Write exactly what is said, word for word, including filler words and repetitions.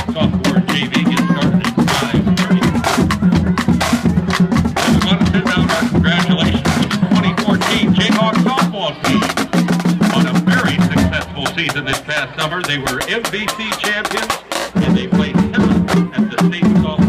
Sophomore J V gets started at five thirty. And we want to send out our congratulations to the twenty fourteen Jayhawk softball team on a very successful season this past summer. They were M V C champions and they played seventh at the state softball